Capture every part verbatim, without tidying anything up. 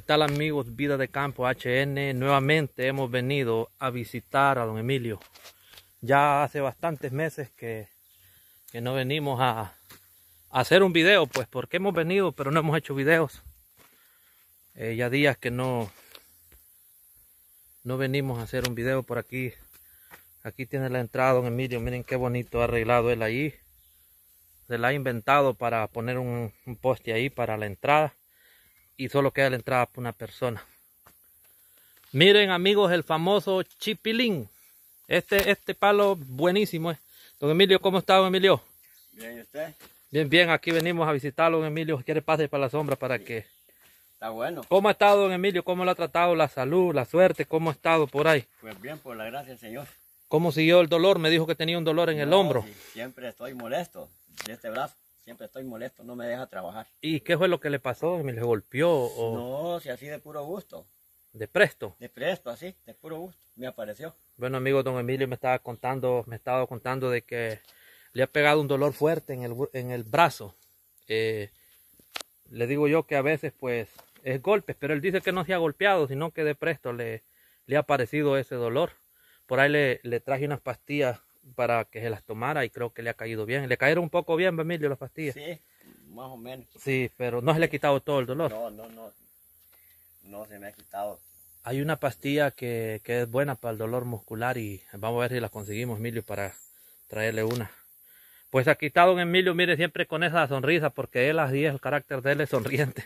¿Qué tal, amigos? Vida de Campo H N. Nuevamente hemos venido a visitar a don Emilio. Ya hace bastantes meses que, que no venimos a, a hacer un video, pues porque hemos venido pero no hemos hecho videos. Eh, ya días que no, no venimos a hacer un video por aquí. Aquí tiene la entrada don Emilio. Miren qué bonito ha arreglado él ahí. Se la ha inventado para poner un, un poste ahí para la entrada. Y solo queda la entrada para una persona. Miren, amigos, el famoso chipilín. Este, este palo buenísimo. ¿eh? Don Emilio, ¿cómo está, don Emilio? Bien, ¿y usted? Bien, bien. Aquí venimos a visitarlo, don Emilio. ¿Quiere pase para la sombra para que... Está bueno. ¿Cómo ha estado, don Emilio? ¿Cómo le ha tratado la salud, la suerte? ¿Cómo ha estado por ahí? Pues bien, por la gracia del Señor. ¿Cómo siguió el dolor? Me dijo que tenía un dolor en el No, hombro. sí, siempre estoy molesto de este brazo. Siempre estoy molesto, no me deja trabajar. ¿Y qué fue lo que le pasó? ¿Me le golpeó o No, si así de puro gusto. de presto? De presto, así, de puro gusto. Me apareció. Bueno, amigo, don Emilio me estaba contando, me estaba contando de que le ha pegado un dolor fuerte en el, en el brazo. Eh, le digo yo que a veces pues es golpes, pero él dice que no se ha golpeado, sino que de presto le, le ha aparecido ese dolor. Por ahí le, le traje unas pastillas para que se las tomara y creo que le ha caído bien. ¿Le cayeron un poco bien, Emilio, las pastillas? Sí, más o menos. Sí, pero no se le ha quitado todo el dolor. No, no, no. No se me ha quitado. Hay una pastilla que, que es buena para el dolor muscular y vamos a ver si la conseguimos, Emilio, para traerle una. Pues aquí está don Emilio, mire, siempre con esa sonrisa, porque él así es, el carácter de él es sonriente.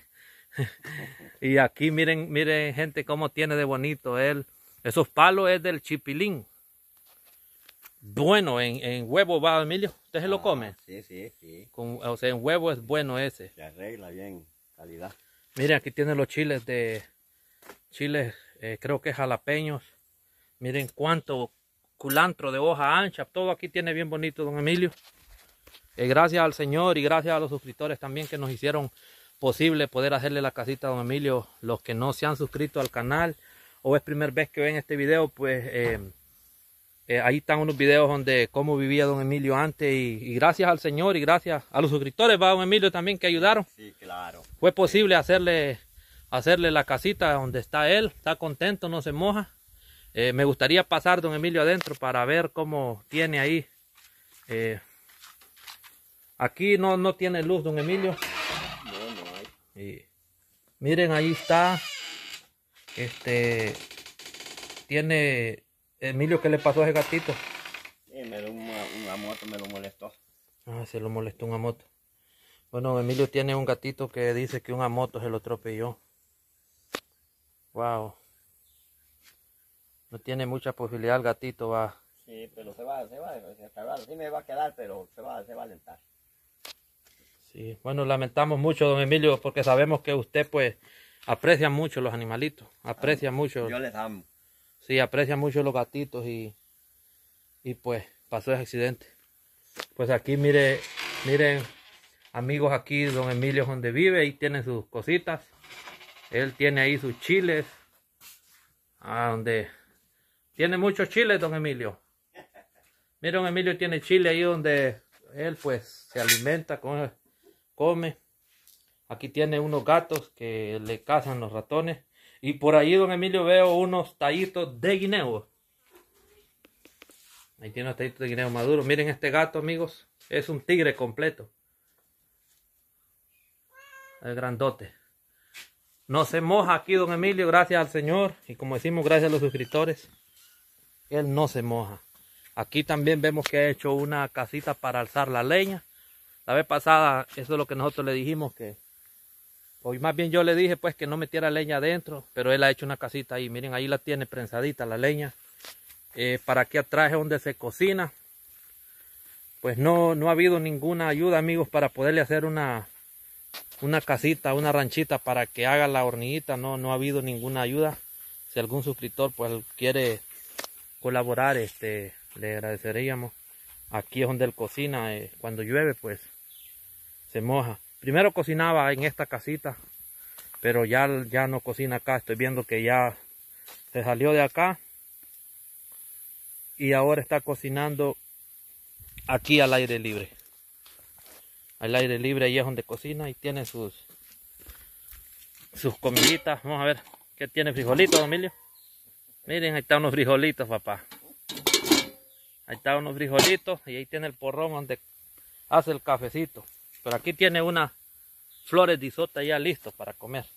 Y aquí miren, miren gente cómo tiene de bonito él. Esos palos es del chipilín. Bueno, en, en huevo va, Emilio. ¿Usted se lo come? Ah, sí, sí, sí. Con, o sea, en huevo es bueno ese. Se arregla bien, calidad. Miren, aquí tiene los chiles de... Chiles, eh, creo que jalapeños. Miren cuánto culantro de hoja ancha. Todo aquí tiene bien bonito, don Emilio. Eh, gracias al Señor y gracias a los suscriptores también que nos hicieron posible poder hacerle la casita a don Emilio. Los que no se han suscrito al canal o es primera vez que ven este video, pues eh, eh, ahí están unos videos donde cómo vivía don Emilio antes y, y gracias al Señor y gracias a los suscriptores, va don Emilio también que ayudaron. Sí, claro. Fue posible hacerle, hacerle la casita donde está él, está contento, no se moja. Eh, me gustaría pasar don Emilio adentro para ver cómo tiene ahí. Eh, aquí no, no tiene luz don Emilio. No, no hay. Y miren, ahí está. Este tiene Emilio, ¿qué le pasó a ese gatito? Sí, me dio una, una moto, me lo molestó. Ah, se lo molestó una moto. Bueno, Emilio tiene un gatito que dice que una moto se lo atropelló. Wow. No tiene mucha posibilidad el gatito, va. Sí, pero se va, se va, se va, sí me va a quedar, pero se va, se va a alentar. Sí, bueno, lamentamos mucho, don Emilio, porque sabemos que usted pues aprecia mucho los animalitos, aprecia mucho. Yo les amo. Sí, aprecia mucho los gatitos y, y pues pasó ese accidente. Pues aquí mire, miren, amigos, aquí don Emilio es donde vive y tiene sus cositas. Él tiene ahí sus chiles. Ah, donde tiene muchos chiles, don Emilio. Mira, don Emilio tiene chile ahí donde él pues se alimenta, come. come. Aquí tiene unos gatos que le cazan los ratones. Y por ahí, don Emilio, veo unos tallitos de guineo. Ahí tiene unos tallitos de guineo maduros. Miren este gato, amigos. Es un tigre completo. Es grandote. No se moja aquí, don Emilio, gracias al Señor. Y como decimos, gracias a los suscriptores. Él no se moja. Aquí también vemos que ha hecho una casita para alzar la leña. La vez pasada, eso es lo que nosotros le dijimos que... Hoy más bien yo le dije pues que no metiera leña adentro, pero él ha hecho una casita ahí. Miren, ahí la tiene prensadita la leña. Eh, para aquí atrás es donde se cocina. Pues no, no ha habido ninguna ayuda, amigos, para poderle hacer una, una casita, una ranchita para que haga la hornillita. No, no ha habido ninguna ayuda. Si algún suscriptor pues quiere colaborar, este, le agradeceríamos. Aquí es donde él cocina. Eh, cuando llueve pues se moja. Primero cocinaba en esta casita, pero ya, ya no cocina acá. Estoy viendo que ya se salió de acá y ahora está cocinando aquí al aire libre. Al aire libre, ahí es donde cocina y tiene sus sus comiditas. Vamos a ver qué tiene frijolitos, don Emilio. Miren, ahí están unos frijolitos, papá. Ahí están unos frijolitos y ahí tiene el porrón donde hace el cafecito. Pero aquí tiene unas flores de isota ya listos para comer.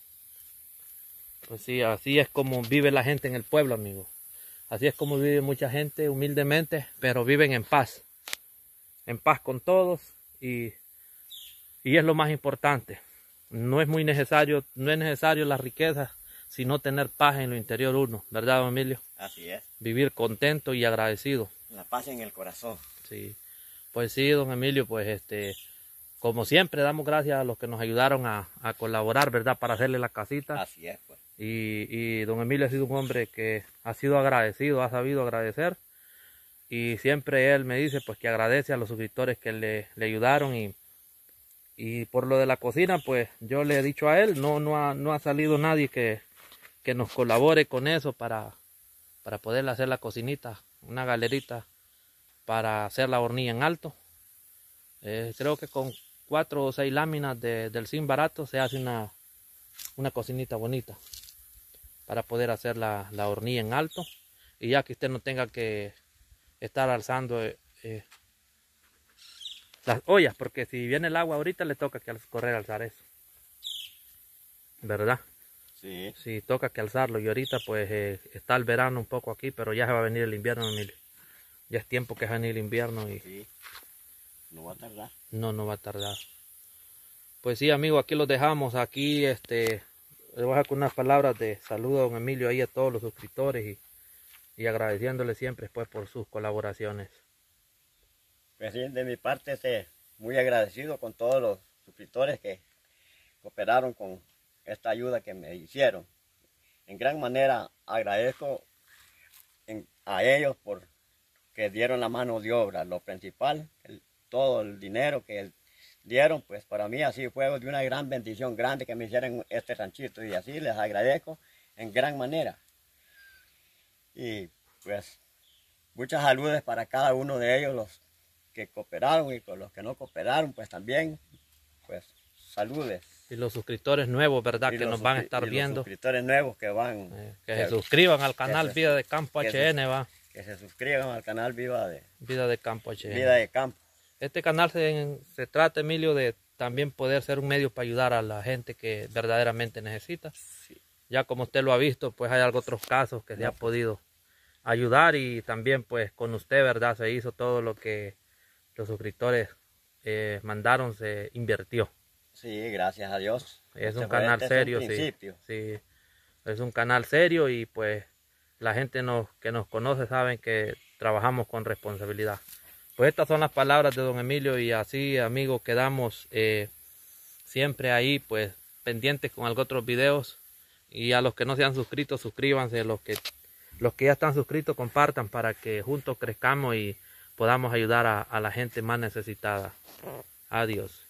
Pues sí, así es como vive la gente en el pueblo, amigos. Así es como vive mucha gente humildemente, pero viven en paz. En paz con todos y, y es lo más importante. No es muy necesario, no es necesario la riqueza, sino tener paz en lo interior uno, ¿verdad, don Emilio? Así es. Vivir contento y agradecido. La paz en el corazón. Sí. Pues sí, don Emilio, pues este, como siempre damos gracias a los que nos ayudaron a, a colaborar, ¿verdad? Para hacerle la casita. Así es, pues. Y, y don Emilio ha sido un hombre que ha sido agradecido, ha sabido agradecer. Y siempre él me dice pues que agradece a los suscriptores que le, le ayudaron. Y, y por lo de la cocina, pues yo le he dicho a él, no, no, ha, no ha salido nadie que, que nos colabore con eso para, para poder hacer la cocinita, una galerita para hacer la hornilla en alto. Eh, creo que con cuatro o seis láminas de, del zinc barato se hace una, una cocinita bonita para poder hacer la, la hornilla en alto. Y ya que usted no tenga que estar alzando eh, eh, las ollas, porque si viene el agua ahorita le toca que correr a alzar eso, ¿verdad? Sí. Sí, toca que alzarlo. Y ahorita pues eh, está el verano un poco aquí, pero ya se va a venir el invierno, Emilio. Ya es tiempo que va a venir el invierno y Sí. No va a tardar. no, no va a tardar. Pues sí, amigos, aquí los dejamos. Aquí este le voy a dejar con unas palabras de saludo a don Emilio ahí a todos los suscriptores y, y agradeciéndole siempre pues por sus colaboraciones. Pues sí, de mi parte estoy muy agradecido con todos los suscriptores que cooperaron con esta ayuda que me hicieron. En gran manera agradezco en, a ellos por que dieron la mano de obra. Lo principal, el, todo el dinero que dieron, pues para mí así fue de una gran bendición grande que me hicieron este ranchito y así les agradezco en gran manera. Y pues muchas saludes para cada uno de ellos, los que cooperaron y con los que no cooperaron, pues también, pues saludes. Y los suscriptores nuevos, ¿verdad? Y que los nos van a estar y viendo. Los suscriptores nuevos que van. Eh, que, que se suscriban al canal se, Vida de Campo H N, va. Que se suscriban al canal Viva de, Vida de Campo H N. Vida de Campo. Este canal se, se trata, Emilio, de también poder ser un medio para ayudar a la gente que verdaderamente necesita. Sí. Ya como usted lo ha visto, pues hay otros casos que no. se ha podido ayudar y también pues con usted, ¿verdad? Se hizo todo lo que los suscriptores eh, mandaron, se invirtió. Sí, gracias a Dios. Es este un canal este serio, es un sí, sí. Es un canal serio y pues la gente nos, que nos conoce saben que trabajamos con responsabilidad. Pues estas son las palabras de don Emilio y así, amigos, quedamos eh, siempre ahí, pues pendientes con algunos otros videos. Y a los que no se han suscrito, suscríbanse. Los que, los que ya están suscritos, compartan para que juntos crezcamos y podamos ayudar a, a la gente más necesitada. Adiós.